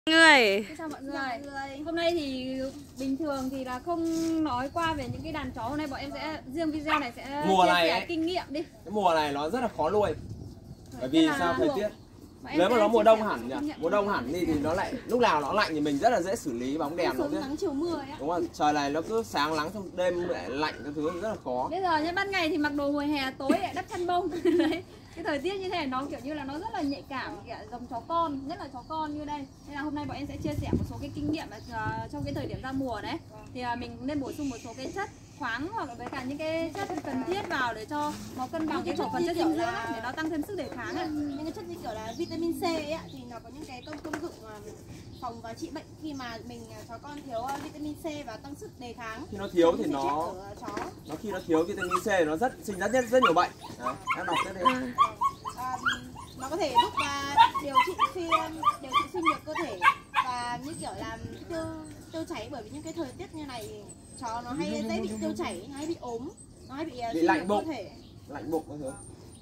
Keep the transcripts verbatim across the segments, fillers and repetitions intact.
Người. Chào mọi người. Hôm nay thì bình thường thì là không nói qua về những cái đàn chó. Hôm nay bọn em sẽ riêng video này sẽ mùa chia này sẻ ấy, kinh nghiệm đi. Cái mùa này nó rất là khó nuôi. Bởi vì sao? Thời tiết. Nếu mà nó mùa đông hẳn nhỉ? Mùa đông hẳn đi thì nó lại lúc nào nó lạnh thì mình rất là dễ xử lý bóng đèn nó biết. Nắng chiều mưa ấy. Đúng không? Trời này nó cứ sáng nắng xong đêm lại lạnh cái thứ rất là khó. Bây giờ nhá, ban ngày thì mặc đồ mùa hè, tối lại đắp chăn bông. Đấy. Cái thời tiết như thế này nó kiểu như là nó rất là nhạy cảm, kiểu giống chó con, nhất là chó con như đây. Nên là hôm nay bọn em sẽ chia sẻ một số cái kinh nghiệm uh, trong cái thời điểm ra mùa đấy. Thì uh, mình nên bổ sung một số cái chất khoáng hoặc là với cả những cái chất cần thiết vào để cho nó cân bằng cái khẩu phần chất dinh dưỡng để nó tăng thêm sức đề kháng ấy. Những cái chất như kiểu là vitamin C ấy thì nó có những cái công công dụng phòng và trị bệnh khi mà mình chó con thiếu vitamin C và tăng sức đề kháng. Khi nó thiếu thì nó nó khi nó thiếu vitamin C thì nó rất sinh ra rất rất nhiều bệnh. Đấy, em đọc thế đây. À, nó có thể giúp và điều trị suy điều trị suy nhược cơ thể và như kiểu là tiêu tiêu chảy, bởi vì những cái thời tiết như này chó nó hay dễ bị tiêu chảy, hay bị ốm, nó hay bị, bị suy lạnh nhược bụng, cơ thể. lạnh bụng cái thứ.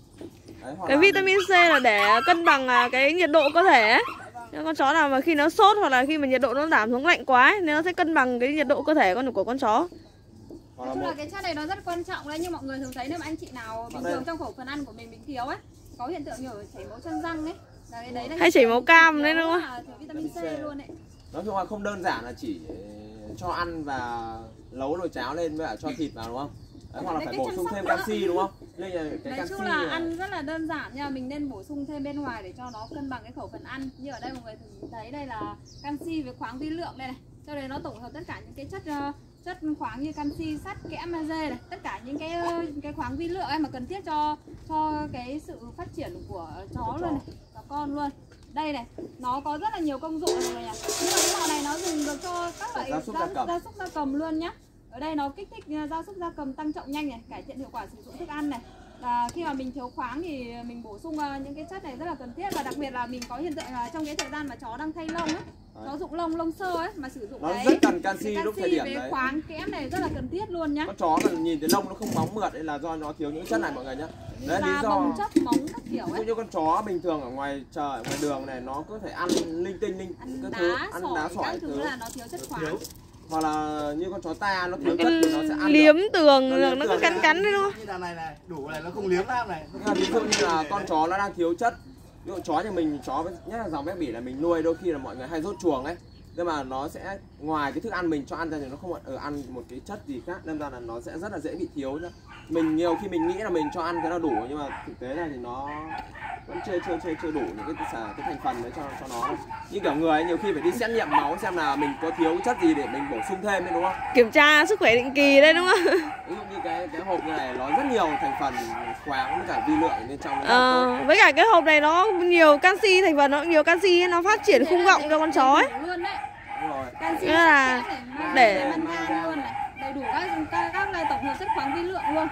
Đấy, Cái là... vitamin C là để cân bằng cái nhiệt độ cơ thể ấy. Những con chó nào mà khi nó sốt hoặc là khi mà nhiệt độ nó giảm xuống lạnh quá ấy, nên nó sẽ cân bằng cái nhiệt độ cơ thể con của con chó. Nói chung là cái chất này nó rất quan trọng đấy, nhưng mọi người thường thấy nếu mà anh chị nào bình thường trong khẩu phần ăn của mình mình thiếu ấy, có hiện tượng như chảy máu chân răng ấy, là cái đấy là hay chảy máu cam đấy đúng không? Thiếu vitamin C luôn ấy. Nói chung là không đơn giản là chỉ cho ăn và nấu nồi cháo lên với cả cho thịt vào đúng không? Đấy, hoặc là phải bổ sung thêm canxi đúng không? Nên là cái nói chung là này... ăn rất là đơn giản nha, mình nên bổ sung thêm bên ngoài để cho nó cân bằng cái khẩu phần ăn. Như ở đây mọi người thấy đây là canxi với khoáng vi lượng đây này. Cho nên nó tổng hợp tất cả những cái chất uh, chất khoáng như canxi, sắt, kẽm, magie này, tất cả những cái cái khoáng vi lượng ấy mà cần thiết cho cho cái sự phát triển của chó luôn này, và con luôn. Đây này, nó có rất là nhiều công dụng rồi nhỉ. Nhưng mà cái lọ này nó dùng được cho các loại gia súc gia cầm. gia súc gia cầm luôn nhá. Ở đây nó kích thích gia súc gia cầm tăng trọng nhanh này, cải thiện hiệu quả sử dụng thức ăn này. Và khi mà mình thiếu khoáng thì mình bổ sung những cái chất này rất là cần thiết, và đặc biệt là mình có hiện tượng là trong cái thời gian mà chó đang thay lông ấy, chó rụng lông lông sơ ấy mà sử dụng nó cái rất cần canxi, canxi lúc thời điểm với đấy. khoáng kẽm này rất là cần thiết luôn nhá. Con chó mà nhìn thấy lông nó không bóng mượt đấy là do nó thiếu những chất này mọi người nhé. Đấy lý do bong chóc móng các kiểu ấy. Như con chó bình thường ở ngoài trời ngoài đường này nó có thể ăn linh tinh linh ăn các đá, thứ, ăn sỏi, đá sỏi các thứ, thứ là nó thiếu chất khoáng. Thiếu. Hoặc là như con chó ta nó thiếu chất thì nó sẽ ăn liếm được. tường, nó, nó, nó cứ cắn cắn đấy đúng không? Như đàn này này, đủ này nó không liếm nam này. Ví dụ như là con chó nó đang thiếu chất. Ví dụ chó nhà mình, chó nhất là dòng bé bỉ là mình nuôi đôi khi là mọi người hay rốt chuồng ấy. Nhưng mà nó sẽ ngoài cái thức ăn mình cho ăn ra thì nó không ở ăn một cái chất gì khác, nên ra là nó sẽ rất là dễ bị thiếu nhá. Mình nhiều khi mình nghĩ là mình cho ăn cái nó đủ nhưng mà thực tế này thì nó vẫn chưa chưa chưa chưa đủ những cái cái thành phần đấy cho cho nó. Như kiểu người ấy, nhiều khi phải đi xét nghiệm máu xem là mình có thiếu chất gì để mình bổ sung thêm đấy đúng không? Kiểm tra sức khỏe định kỳ đây đúng không? Ví dụ như cái cái hộp như này nó rất nhiều thành phần khoáng với cả vi lượng bên trong. Ờ, với cả cái hộp này nó nhiều canxi, thành phần nó nhiều canxi, nó phát triển khung vọng cho con chó ấy. Luôn đấy. Canxi là để luôn này, đầy đủ các các các loại tổng hợp chất khoáng vi lượng luôn.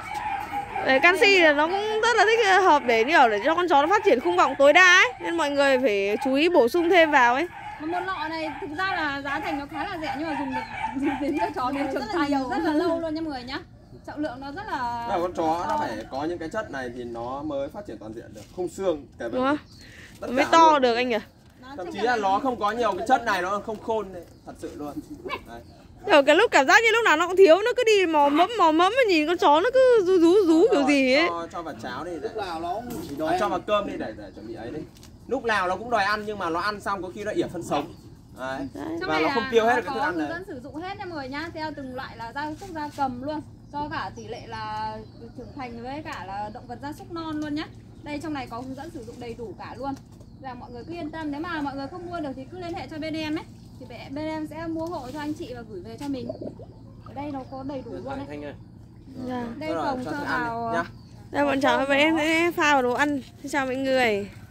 Để canxi là nó cũng rất là thích hợp để kiểu để cho con chó nó phát triển khung vọng tối đa ấy, nên mọi người phải chú ý bổ sung thêm vào ấy. Một lọ này thực ra là giá thành nó khá là rẻ, nhưng mà dùng được dùng đến cho chó đến trưởng thành rất là lâu luôn nha mọi người nhá. Trọng lượng nó rất là. Là con chó nó phải có những cái chất này thì nó mới phát triển toàn diện được, khung xương kể đúng không? Mới to luôn được anh nhỉ. Thậm chí là nó không có nhiều cái chất này nó không khôn đấy, thật sự luôn. Đấy. Kiểu cái lúc cảm giác như lúc nào nó cũng thiếu, nó cứ đi mò mẫm mò mẫm mà nhìn con chó nó cứ rú rú rú kiểu gì ấy. Cho, cho vào cháo đi để. Lúc nào nó chỉ đòi à, cho vào cơm đi để, để chuẩn bị ấy đi. Lúc nào nó cũng đòi ăn nhưng mà nó ăn xong có khi nó ỉa phân sống. Đấy. Đấy. Và nó không tiêu hết được cái thức ăn đấy. Có hướng dẫn sử dụng hết nha mọi người nhá, theo từng loại là gia súc gia cầm luôn, cho cả tỷ lệ là trưởng thành với cả là động vật gia súc non luôn nhá. Đây trong này có hướng dẫn sử dụng đầy đủ cả luôn. Và mọi người cứ yên tâm, nếu mà mọi người không mua được thì cứ liên hệ cho bên em ấy, thì bên em sẽ mua hộ cho anh chị và gửi về cho mình. Ở đây nó có đầy đủ luôn đấy. Dạ. Đây phòng cho vào. Đây bọn cháu với em sẽ pha vào đồ ăn. Xin chào mọi người.